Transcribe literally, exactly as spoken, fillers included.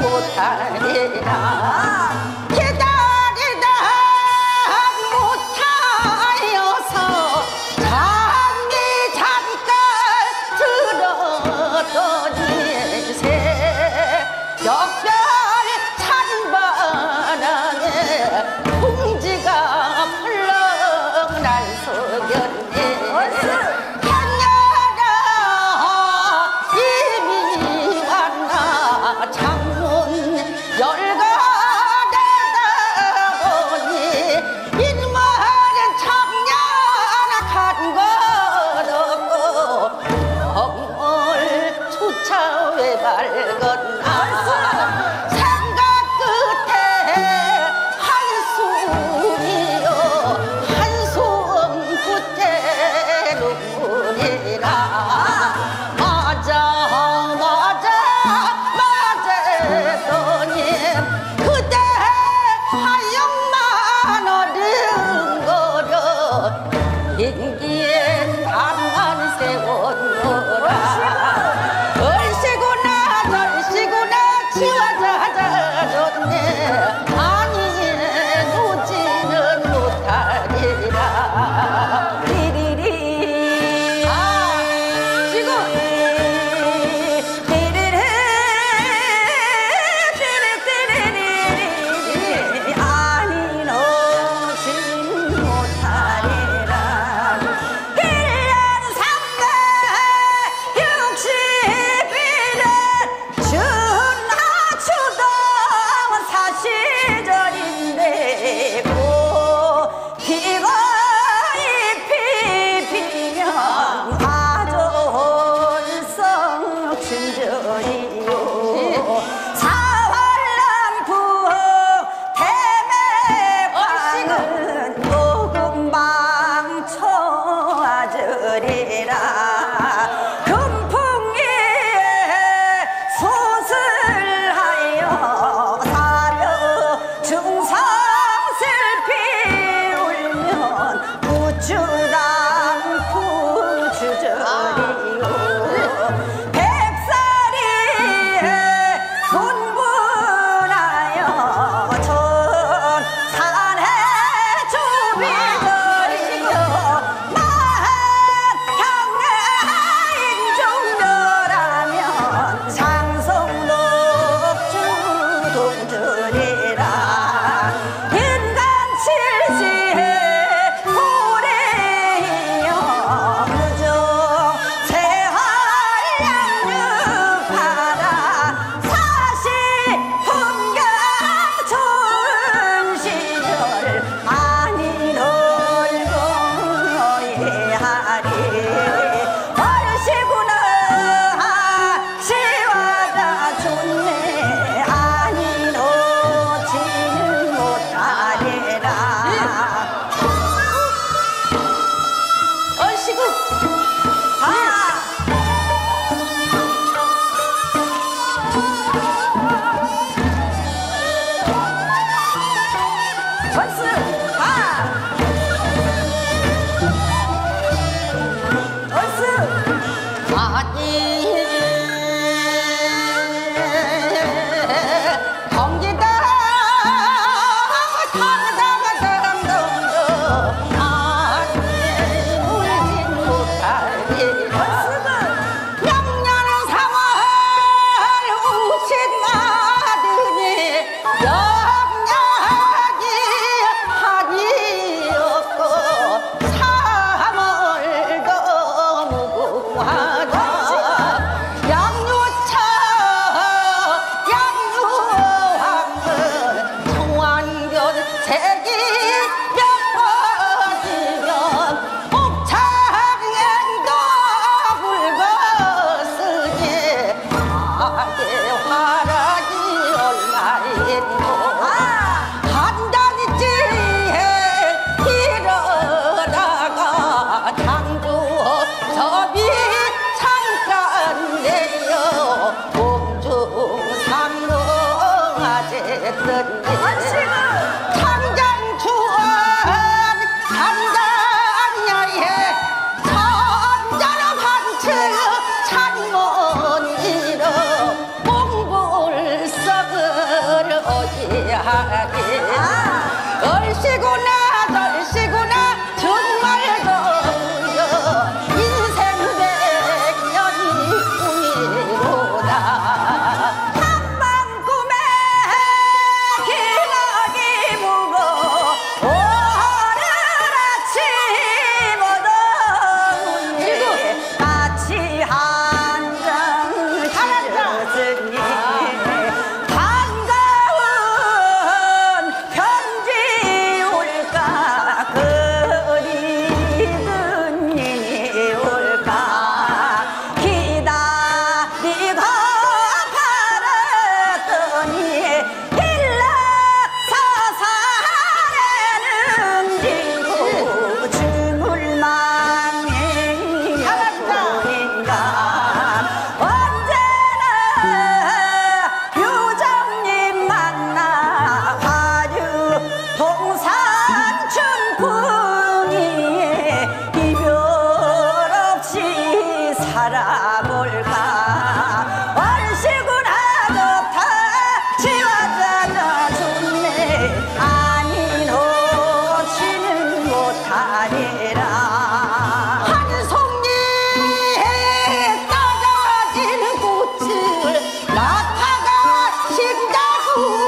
못하리라 기다리다 못하여서 잠이 잠깐 들었더니 새벽별 찬바람에 풍지가 펄럭 날 속였네 한여라 이미 왔나 창문 열거되다 보니 이놈은 청년한 것 없고 엉을 추차에 밝었나 생각 끝에 한숨이요 한숨 끝에 눈물이라 맞아 맞아 맞았더니 그대 화영만 얻은 거려 인기엔 한만 세웠노라 얼씨구나 절씨구나 치워자자줬네 아니 놓지는 못하리라 리리리 아 지금 리리리 띠리띠리리리 아니 놓지는 못하리라 일 년 삼백육십일 일 준하 추동 사시절인데 고 피가 잎이 피면 아존성 춘절이요 사활남풍 태매광은 녹음방초 아저리라 금풍이에 소슬하여 사려 중성 슬피 울면 우주당 부주저리요 백살이에 손분하여 전 산에 주비거리요 만향의 인종녀라면 상성록주 동절이라 인간 칠지에 고래이여 무정 세활 양육하라 사시 풍경 좋은 시절 아니 놀고 노예하리 얼씨구나 시와다 좋네 아니 놓지는 못하리라 얼씨구 아 얼스 아 얼스 아니 경기다 당당당당당 아니 울진 못하리라 명년 삼월 우신 마드니 영약이 한이었고 삼월도 무궁하다 양유차 양유황은 청완견 색이 몇 번이면 옥창행도 붉었으니 악의 화락이 얼마인고 한 달치에 일어나가 장주 접이 잠깐 내려 공중 상봉하쨌더니 창장추원 산단야에 선자로 반츠 찬몬이로 몽골 썩은 이야기 얼씨구나 절씨구나 정말 그여 인생 백년이 꿈이로다 한밤 꿈에 기러기 무고 오늘 아침 오더니 같이 한잔 하셨으니 살아볼까 얼씨구나 좋다 지화자나 좋네 아니 놓지는 못하리라 한 송이 떨어진 꽃을 나타가 신다고